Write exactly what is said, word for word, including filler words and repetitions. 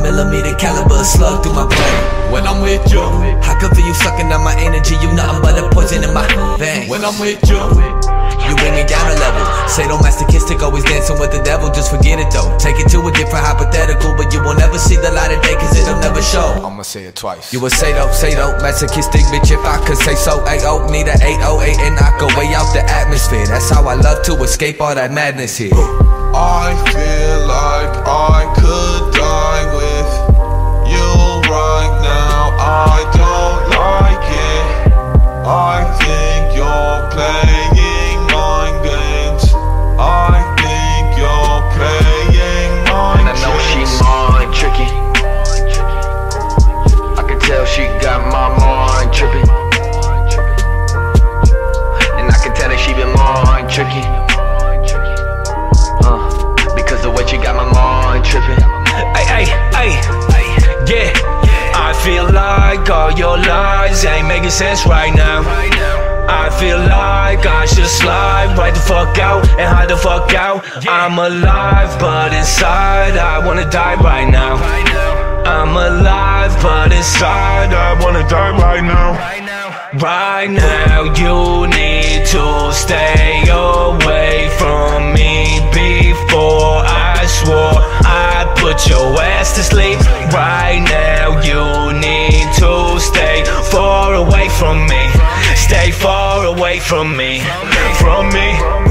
millimeter caliber slug through my brain. When I'm with you, I can feel you sucking on my energy. You nothing but a poison in my veins. When I'm with you, you bring me down a level. Sadomasochistic, always dancing with the devil. Just forget it though. Take it to a different hypothetical, but you will never see the light of day, cause it'll never show. I'ma say it twice. You a sado, sado, masochistic bitch if I could say so. Ayo, need a eight oh eight and knock away out the atmosphere. That's how I love to escape all that madness here. I feel like I could die with you right now. I don't like it. I think you're playing mind games. I think you're playing mind games. And I know she mind tricky. I can tell she got my mind tripping. And I can tell that she been mind tricky. Because the way she got my mind tripping. Ay, ay, ay, yeah. I feel like all your lies ain't making sense right now. I feel like I should slide right the fuck out and hide the fuck out. I'm alive, but inside I wanna die right now. I'm alive, but inside I wanna die right now. Right now, you need to stay away from me. Before I swore I'd put your ass to sleep. Right now, you need to stay far away from me. Stay far away from me. From me.